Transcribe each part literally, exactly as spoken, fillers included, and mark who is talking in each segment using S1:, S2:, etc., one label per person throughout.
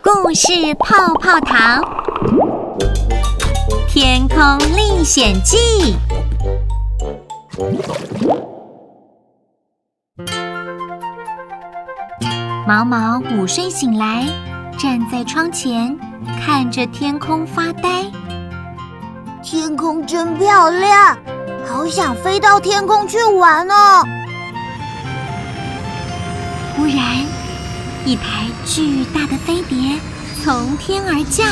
S1: 故事泡泡糖，天空历险记。毛毛午睡醒来，站在窗前，看着天空发呆。
S2: 天空真漂亮，好想飞到天空去玩哦！
S1: 忽然，一台巨大的飞碟从天而降，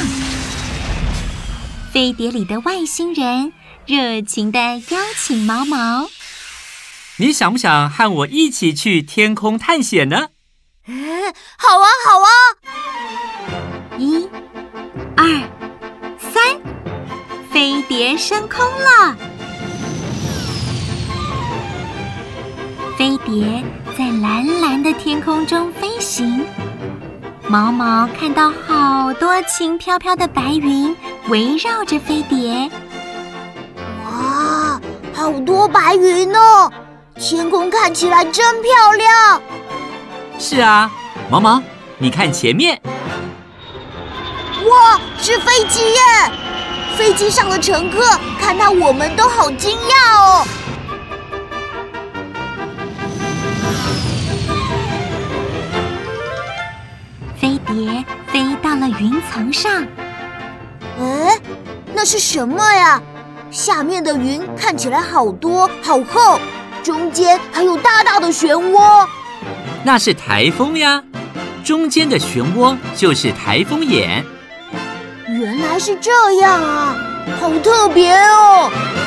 S1: 飞碟里的外星人热情地邀请毛毛：“
S3: 你想不想和我一起去天空探险呢？”“
S2: 好啊，好啊！”
S1: 一、二、三，飞碟升空了。飞碟在蓝蓝的天空中飞行，毛毛看到好多轻飘飘的白云围绕着飞碟。
S2: 哇，好多白云哦！天空看起来真漂亮。
S3: 是啊，毛毛，你看前面。
S2: 哇，是飞机耶！飞机上的乘客看到我们都好惊讶哦。
S1: 飞碟飞到了云层上。
S2: 哎，那是什么呀？下面的云看起来好多好厚，中间还有大大的漩涡。
S3: 那是台风呀，中间的漩涡就是台风眼。
S2: 原来是这样啊，好特别哦！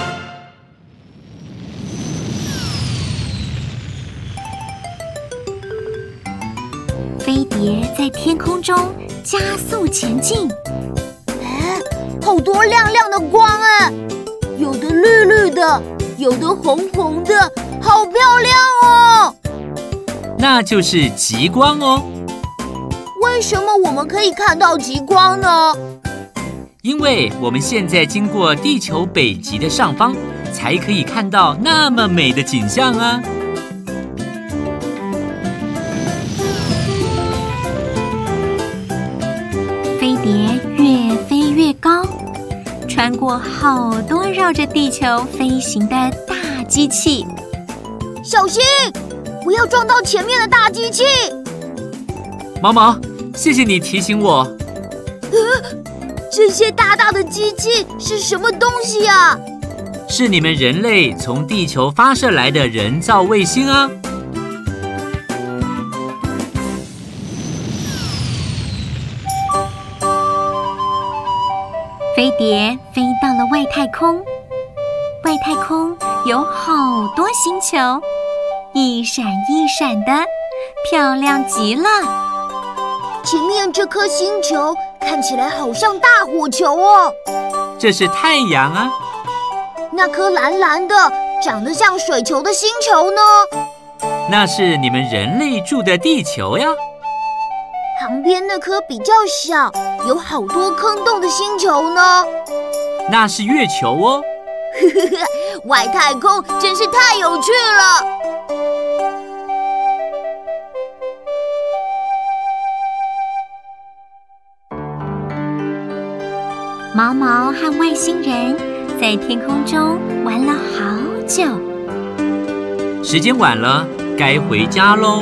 S1: 飞碟在天空中加速前进。
S2: 哎，好多亮亮的光哎，有的绿绿的，有的红红的，好漂亮哦！
S3: 那就是极光哦。
S2: 为什么我们可以看到极光呢？
S3: 因为我们现在经过地球北极的上方，才可以看到那么美的景象啊。
S1: 飞碟越飞越高，穿过好多绕着地球飞行的大机器。
S2: 小心，不要撞到前面的大机器！
S3: 毛毛，谢谢你提醒我。
S2: 呃这些大大的机器是什么东西啊？
S3: 是你们人类从地球发射来的人造卫星啊！
S1: 飞碟飞到了外太空，外太空有好多星球，一闪一闪的，漂亮极了。
S2: 前面这颗星球看起来好像大火球哦。
S3: 这是太阳啊。
S2: 那颗蓝蓝的长得像水球的星球呢？
S3: 那是你们人类住的地球呀。
S2: 旁边那颗比较小，有好多坑洞的星球呢？
S3: 那是月球哦。
S2: 外太空真是太有趣了。
S1: 毛毛和外星人在天空中玩了好久。
S3: 时间晚了，该回家喽。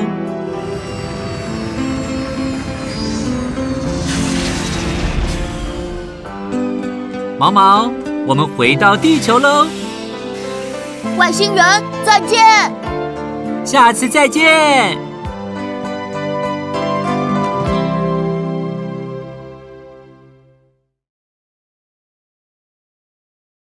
S3: 毛毛，我们回到地球喽。
S2: 外星人，再见！
S3: 下次再见。